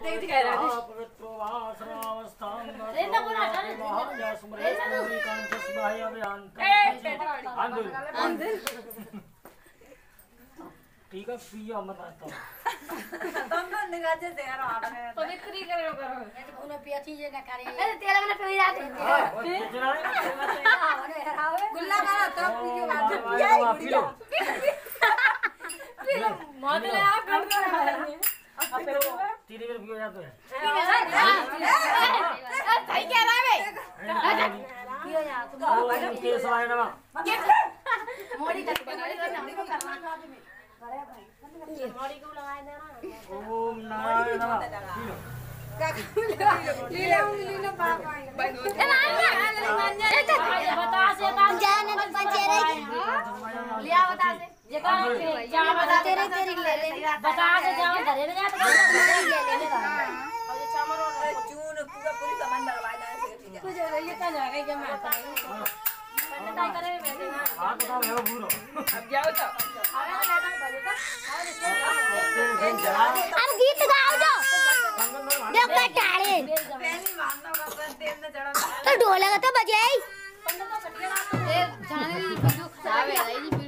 ठीक है पियो मत आता तुम तो निगाजे से यार आड़ में पवित्री करो करो ये तो उन्हें पियाची जे ना करे अरे तेरा मैंने पी जाते गुल्ला मारा तो पियो बात पिया ही गुड़िया मौत ले आप कर तीन बार पियो जाते हैं सही कह रहा है बे पियो जा तुम केस आए ना मोड़ी का करना को करना करे भाई मोड़ी को लगाए देना ओम नारायण नमः लीला लीला बाप आई बता से जाने तो बचे रही लिया बता से जे का क्या बता तेरे तेरी ले ले बता से जाओ घरे में जा ले ले और ये चामर और चून पूरा पूरी सामान दरवाजा है से चीज कुछ ये तो ना के मारता है काय करे वैसे ना हां तो है पूरा अब जाओ तो अब गीत गाओ जो देख का टाड़े पहली मानना का तेल न चढ़ा तो ढोल लगा तो बजाई पंडित तो कटिया ए जाने दी वीडियो खराब है ये